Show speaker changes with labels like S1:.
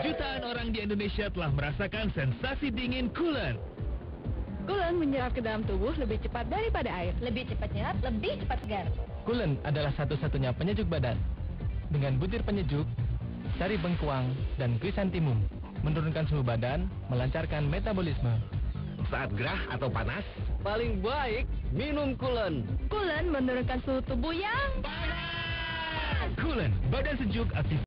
S1: Jutaan orang di Indonesia telah merasakan sensasi dingin Coolant.
S2: Coolant menyerap ke dalam tubuh lebih cepat daripada air.
S3: Lebih cepat nyerap, lebih cepat segar.
S4: Coolant adalah satu-satunya penyejuk badan. Dengan butir penyejuk, sari bengkuang, dan krisantimum, menurunkan suhu badan, melancarkan metabolisme.
S5: Saat gerah atau panas, paling baik minum Coolant.
S2: Coolant menurunkan suhu tubuh yang
S1: Panas! Coolant, badan sejuk aktif.